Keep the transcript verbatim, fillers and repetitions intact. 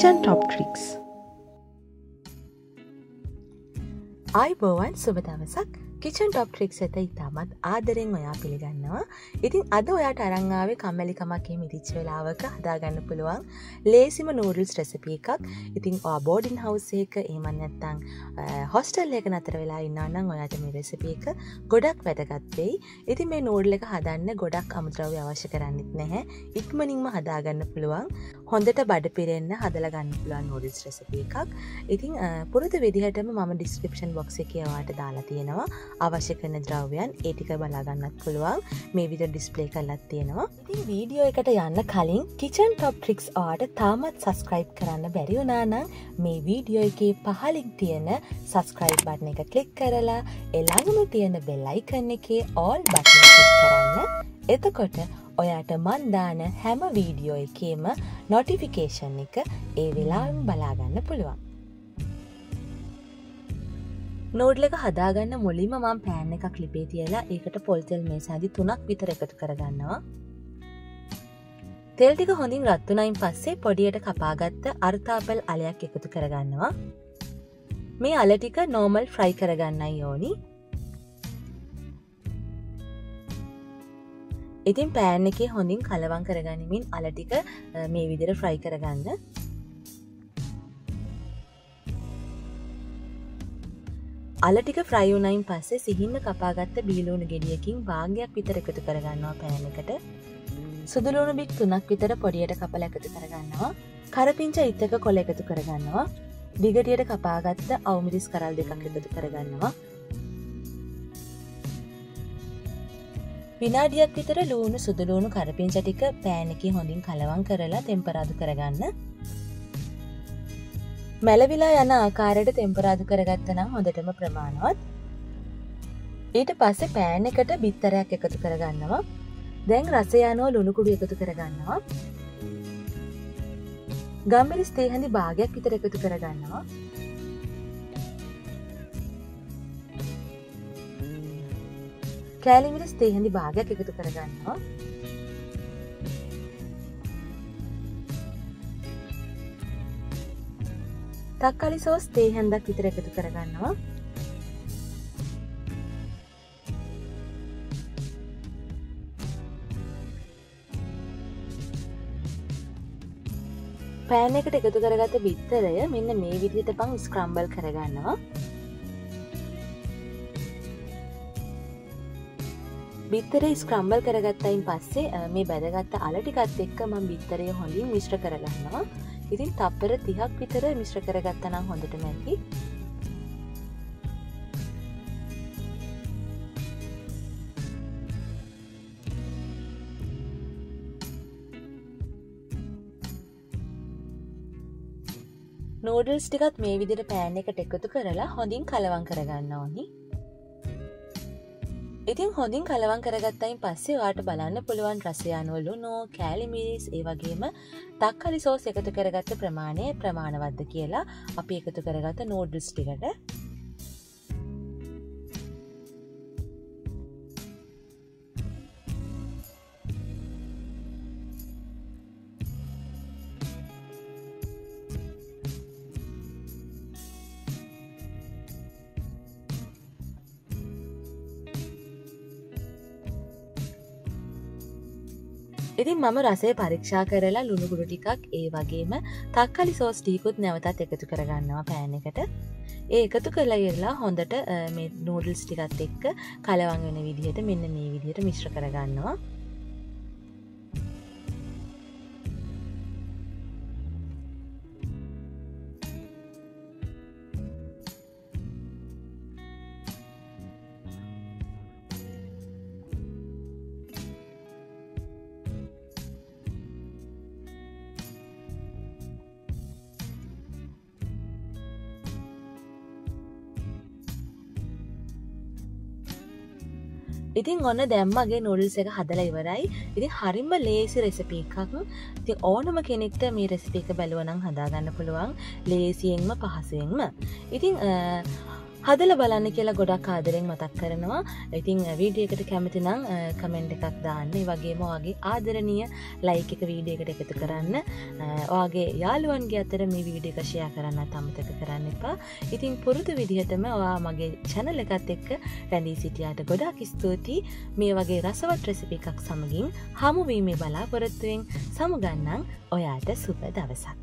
Kitchen Top Tricks. ආයුබෝවන් සුබ දවසක්. Kitchen Top Tricks එක ඉතාමත් ආදරෙන් ඔයා පිළිගන්නවා. ඉතින් අද ඔයාට අරන් ආවේ කම්මැලිකමක් එහෙම ඉතිච්ච වෙලාවක හදාගන්න පුළුවන් ලේසිම නූඩල්ස් රෙසිපි එකක්. ඉතින් ඔයා බෝඩින් හවුස් එකක එහෙම නැත්නම් හොස්ටල් එකක නතර වෙලා ඉන්නවා නම් ඔයාට මේ රෙසිපි එක ගොඩක් වැදගත් වෙයි. ඉතින් මේ නූඩල් එක හදන්න ගොඩක් අමුද්‍රව්‍ය අවශ්‍ය කරන්නේත් නැහැ. ඉක්මනින්ම හදාගන්න පුළුවන්. හොඳට බඩ පිරෙන්න හදලා ගන්න පුළුවන් නූඩල්ස් රෙසිපි එකක්. ඉතින් පුරුදු විදිහටම මම ඩිස්ක්‍රිප්ෂන් බොක්ස් එකේ ඔයාට දාලා තියෙනවා. අවශ්‍ය කරන ද්‍රව්‍යයන් ඒ ටික බලා ගන්නත් පුළුවන්. මේ විදිහට ඩිස්ප්ලේ කරලාත් තියෙනවා. ඉතින් වීඩියෝ එකට යන්න කලින් Kitchen Top Tricks ඔයාට තාමත් subscribe කරන්න බැරි වුණා නම් මේ වීඩියෝ එකේ පහළින් තියෙන subscribe button එක click කරලා ඒ ළඟම තියෙන bell icon එකේ all button එක click කරන්න. එතකොට ඔයාට මන් දාන හැම වීඩියෝ එකේම notification එක ඒ වෙලාවෙම බලා ගන්න පුළුවන්. නූඩල් එක හදාගන්න මුලින්ම මම පෑන් එකක් ලිපේ තියලා ඒකට පොල් තෙල් මේසාදි තුනක් විතර එකතු කරගන්නවා. තෙල් ටික හොඳින් රත් වුණායින් පස්සේ පොඩියට කපාගත්ත අර්තාපල් අලයක් එකතු කරගන්නවා. මේ අල ටික normal fry කරගන්නයි ඕනි. ඉතින් පෑන් එකේ හොඳින් කලවම් කරගනිමින් අල ටික මේ විදිහට fry කරගන්න. අල ටික ෆ්‍රයි වුණායින් පස්සේ සිහින්න කපාගත්ත බීලුණු ගෙඩියකින් භාගයක් විතර එකතු කරගන්නවා පෑන් එකට. සුදු ලුණු බික් තුනක් විතර පොඩියට කපලා එකතු කරගන්නවා. කරපිංච ඉත්තක කොළ එකතු කරගන්නවා. දිගටියට කපාගත්ත අවුමිරිස් කරල් දෙකක් එකතු කරගන්නවා. විනාඩියක් විතර ලුණු සුදු ලුණු කරපිංච ටික පෑන් එකේ හොඳින් කලවම් කරලා ටෙම්පරාදු කරගන්න. මැලවිලා යන ආකාරයට ටෙම්පරාදු කරගත්ත නම් හොඳටම ප්‍රමාණවත්. ඊට පස්සේ පෑන් එකට බිත්තරයක් එකතු කරගන්නවා. දැන් රසය අනුව ලුණු කුඩු එකතු කරගන්නවා. ගම්මිරිස් තේ හැඳි භාගයක් විතර එකතු කරගන්නවා. කෑලි මිරිස් තේ හැඳි භාගයක් එකතු කරගන්නවා. තක්කාලි සෝස් තේ හැන්දක් විතර එකතු කරගන්නවා. පෑන් එකට එකතු කරගත්ත බිත්තරය මෙන්න මේ විදිහට පන් ස්ක්‍රම්බල් කරගන්නවා. බිත්තරේ ස්ක්‍රම්බල් කරගත්තයින් පස්සේ මේ බැදගත්ත අල ටිකත් එක්ක මම බිත්තරය හොඳින් මිශ්‍ර කරගන්නවා. ඉතින් තප්පර තිහක් විතර මිශ්‍ර කරගත්තා නම් හොඳටම ඇති. නූඩල්ස් ටිකත් මේ විදිහට පෑන් එකට එකතු කරලා හොඳින් කලවම් කරගන්න ඕනි. ඉතින් හොඳින් කලවම් කරගත්තයින් පස්සේ ඔයාට බලන්න පුළුවන් රසය අනුව ලුණු, කෑලි මිරිස්, ඒ වගේම තක්කාලි සෝස් එකතු කරගත්ත ප්‍රමාණය ප්‍රමාණවත්ද කියලා අපි එකතු කරගත්ත නූඩල්ස් ටිකට. ඉතින් මම රසය පරීක්ෂා කරලා ලුණු කුඩු ටිකක් ඒ වගේම තක්කාලි සෝස් ටිකකුත් නැවතත් එකතු කරගන්නවා පෑන් එකට. ඒ එකතු කරලා ඉරලා හොඳට මේ නූඩල්ස් ටිකත් එක්ක කලවම් වෙන විදිහට මෙන්න මේ විදිහට මිශ්‍ර කරගන්නවා. ඉතින් ඔන්න දැන් මගේ නූඩල්ස් එක හදලා ඉවරයි. ඉතින් හරිම ලේසි රෙසිපි එකක්. ඉතින් ඕනම කෙනෙක්ට මේ රෙසිපි එක බැලුවා නම් හදා ගන්න පුළුවන් ලේසියෙන්ම පහසුවෙන්ම. ඉතින් හදලා බලන්න කියලා ගොඩක් ආදරෙන් මතක් කරනවා. ඉතින් වීඩියෝ එකට කැමති නම් කමෙන්ට් එකක් දාන්න. ඒ වගේම ඔයාගේ ආදරණීය ලයික් එක වීඩියෝ එකට එකතු කරන්න. ඔයාගේ යාළුවන්ගේ අතර මේ වීඩියෝ එක ෂෙයා කරන්නත් අමතක කරන්න එපා. ඉතින් පුරුදු විදිහටම ඔයා මගේ channel එකත් එක්ක රැඳී සිටියාට ගොඩාක් ස්තුතියි. මේ වගේ රසවත් රෙසිපි එකක් සමගින් හමු වීමේ බලාපොරොත්තුවෙන් සමුගන්නම්. ඔයාට සුබ දවසක්.